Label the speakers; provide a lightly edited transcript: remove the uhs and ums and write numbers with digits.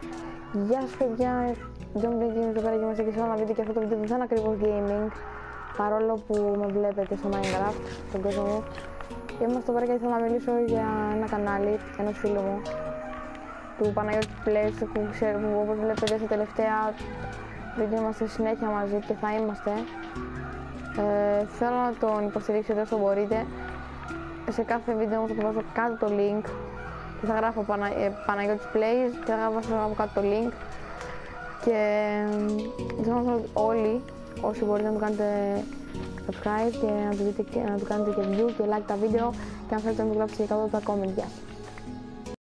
Speaker 1: Γεια σας παιδιά, John Blake Games εδώ πέρα και είμαστε και σε ένα βίντεο και αυτό το βίντεο δεν θα είναι ακριβώς gaming, παρόλο που με βλέπετε στο Minecraft, στον κόσμο μου. Είμαστε εδώ πέρα και ήθελα να μιλήσω για ένα κανάλι ενός φίλου μου, του Παναγιώτη Plays, που όπως βλέπετε στα τελευταία βίντεο είμαστε συνέχεια μαζί και θα είμαστε. Θέλω να τον υποστηρίξετε όσο μπορείτε. Σε κάθε βίντεο μου θα βάζω κάτω το link και θα γράφω Παναγιώτης Plays και θα βάζω από κάτω το link και θέλω όλοι όσοι μπορείτε να του κάνετε subscribe και να του κάνετε και view και like τα βίντεο και αν θέλετε να του γράψετε και κάτω τα comment. Γεια σας.